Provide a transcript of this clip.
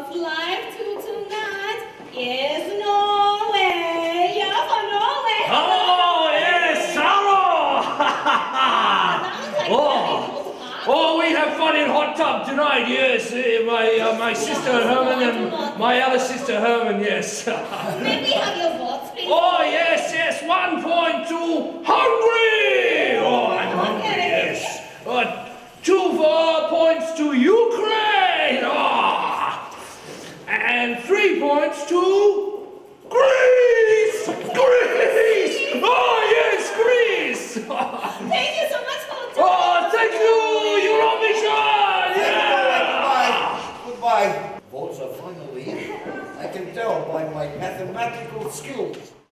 votes live to tonight is Norway. Yeah, for Norway. Oh, yes, Sarah! Oh, we have fun in hot tub tonight, yes. My sister Herman and my other sister Herman, yes. Maybe have your votes, please. Oh, yes, 1 point to Hungary! Oh, I'm hungry, yes. 2 points to Ukraine! Oh. And 3 points to Greece! Greece! Oh, yes, Greece! Thank you so much for Oh, thank you, Eurovision! Yeah. Goodbye. Votes are finally in. I can tell by my mathematical skills.